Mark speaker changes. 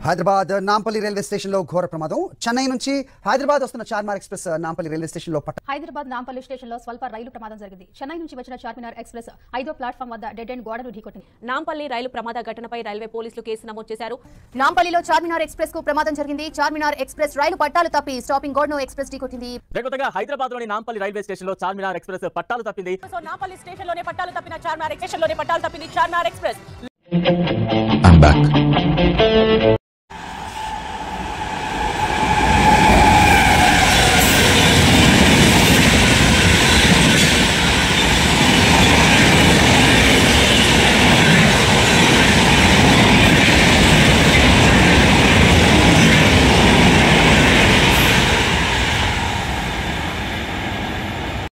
Speaker 1: Hyderabad Nampally railway station లో ఘోర ప్రమాదం. చెన్నై నుంచి హైదరాబాద్ వస్తున్న Charminar express Nampally railway station లో
Speaker 2: హైదరాబాద్ నాంపల్లి స్టేషన్ లో స్వల్ప రైలు ప్రమాదం జరిగింది. చెన్నై నుంచి వచ్చిన చార్మినార్ ఎక్స్ప్రెస్ 5వ ప్లాట్ఫామ్ వద్ద డెడ్ ఎండ్ గోడను ఢీకొట్టింది.
Speaker 3: నాంపల్లి రైలు ప్రమాద ఘటనపై రైల్వే పోలీసులు కేసు నమోదు చేశారు.
Speaker 2: నాంపల్లిలో చార్మినార్ ఎక్స్ప్రెస్ కు ప్రమాదం జరిగింది. చార్మినార్ ఎక్స్ప్రెస్ రైలు పట్టాలు తప్పి స్టాపింగ్ గోడను ఎక్స్ప్రెస్ ఢీకొట్టింది.
Speaker 4: హైదరాబాద్ లోని నాంపల్లి రైల్వే స్టేషన్ లో చార్మినార్ ఎక్స్ప్రెస్ పట్టాలు తప్పింది.
Speaker 3: నాంపల్లి స్టేషన్ లోనే పట్టాలు తప్పిన చార్మినార్ స్టేషన్ లోనే పట్టాలు తప్పింది చార్మినార్ ఎక్స్ప్రెస్.
Speaker 5: I'm back.